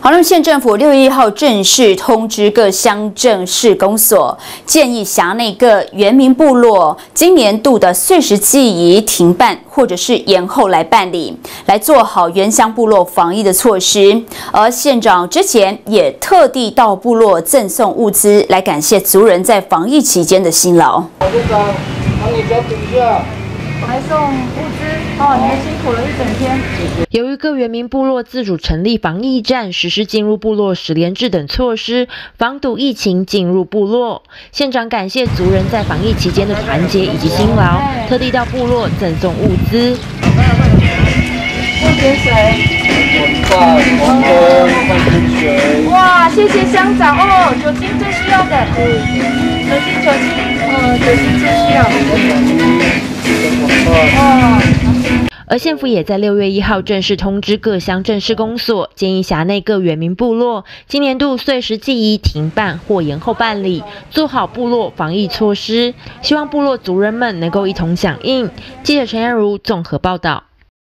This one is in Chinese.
好，那么县政府6月1号正式通知各乡镇市公所，建议辖内各原民部落今年度的岁时祭仪停办或者是延后来办理，来做好原乡部落防疫的措施。而县长之前也特地到部落赠送物资，来感谢族人在防疫期间的辛劳。 县长，帮你交底下。 还送物资哦，你们辛苦了一整天。 由于各原民部落自主成立防疫站，实施进入部落10连制等措施，防堵疫情进入部落。县长感谢族人在防疫期间的团结以及辛劳，特地到部落赠送物资。 谢谢水。 半瓶水。 哇，谢谢乡长哦，酒精最需要的。酒精最需要。 而县府也在6月1号正式通知各乡镇市公所，建议辖内各原民部落今年度岁时祭仪停办或延后办理，做好部落防疫措施，希望部落族人们能够一同响应。记者陈彦如综合报道。